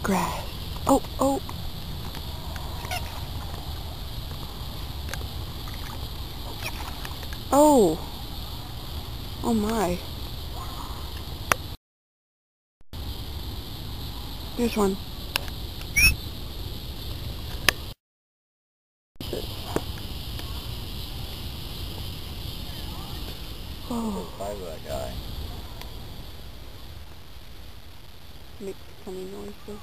Grass. Oh, oh. Oh. Oh my. Here's one. Oh. Five of that guy. Makes funny noises.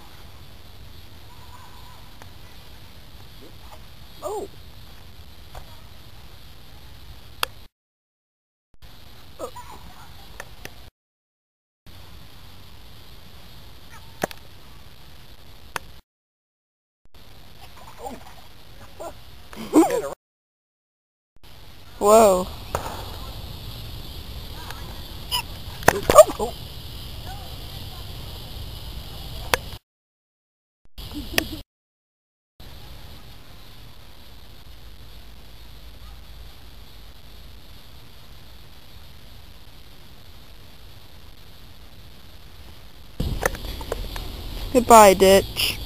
Oh. Oh. Whoa. Oh. Oh. Goodbye, ditch.